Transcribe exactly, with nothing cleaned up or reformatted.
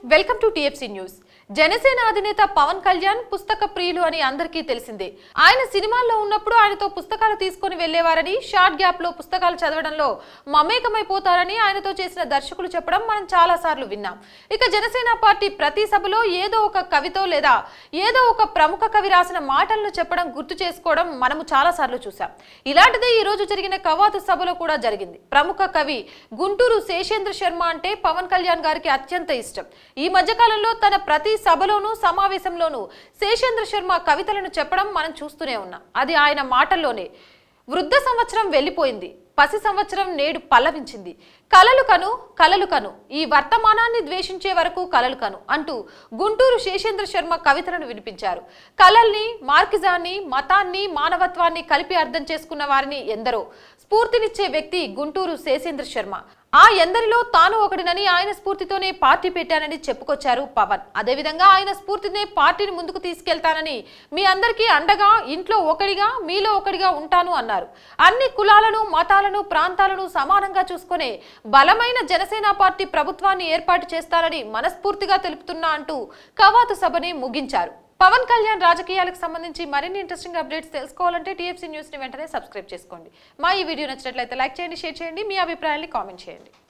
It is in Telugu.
Welcome to TFC news. Janasena అధినేత పవన్ కళ్యాణ్ పుస్తక ప్రియులు అని అందరికీ తెలిసిందే. ఆయన సినిమాల్లో ఉన్నప్పుడు ఆయనతో పుస్తకాలు తీసుకొని వెళ్లేవారని, షార్ట్ గ్యాప్ లో పుస్తకాలు చదవడంలో మమేకమైపోతారని ఆయనతో చేసిన దర్శకులు చెప్పడం మనం చాలా సార్లు విన్నాం. ఇక జనసేన పార్టీ ప్రతి సభలో ఏదో ఒక కవితో లేదా ఏదో ఒక ప్రముఖ కవి రాసిన మాటలను చెప్పడం గుర్తు చేసుకోవడం మనము చాలా సార్లు చూసాం. ఇలాంటిదే ఈ రోజు జరిగిన కవాతు సభలో కూడా జరిగింది. ప్రముఖ కవి గుంటూరు శేషేంద్ర శర్మ అంటే పవన్ కళ్యాణ్ గారికి అత్యంత ఇష్టం. ఈ మధ్యకాలంలో తన ప్రతి సభలోనూ సమావేశంలోనూ శేషేంద్ర శర్మ కవితలను చెప్పడం మనం చూస్తూనే ఉన్నాం. అది ఆయన మాటల్లోనే. వృద్ధ సంవత్సరం వెళ్ళిపోయింది, పసి సంవత్సరం నేడు పల్లవించింది, కలలు కను కలలు కను, ఈ వర్తమానాన్ని ద్వేషించే వరకు కలలు కను అంటూ గుంటూరు శేషేంద్ర శర్మ కవితలను వినిపించారు. కలల్ని, మార్కిజాన్ని, మతాన్ని, మానవత్వాన్ని కలిపి అర్థం చేసుకున్న వారిని ఎందరో స్ఫూర్తినిచ్చే వ్యక్తి గుంటూరు శేషేంద్ర శర్మ. ఆ ఎందరిలో తాను ఒకటినని, ఆయన స్ఫూర్తితోనే పార్టీ పెట్టానని చెప్పుకొచ్చారు పవన్. అదేవిధంగా ఆయన స్ఫూర్తినే పార్టీని ముందుకు తీసుకెళ్తానని, మీ అందరికీ అండగా ఇంట్లో ఒకటిగా మీలో ఒకటిగా ఉంటాను అన్నారు. అన్ని కులాలను, మతాలను, ప్రాంతాలను సమానంగా చూసుకునే బలమైన జనసేన పార్టీ ప్రభుత్వాన్ని ఏర్పాటు చేస్తానని మనస్ఫూర్తిగా తెలుపుతున్నా అంటూ కవాతు సభని ముగించారు. పవన్ కళ్యాణ్ రాజకీయాలకు సంబంధించి మరిన్ని ఇంట్రెస్టింగ్ అప్డేట్స్ తెలుసుకోవాలంటే టీఎఫ్సీ న్యూస్ ని వెంటనే సబ్స్క్రైబ్ చేసుకోండి. మా ఈ వీడియో నచ్చినట్లయితే లైక్ చేయండి, షేర్ చేయండి, మీ అభిప్రాయాన్ని కామెంట్ చేయండి.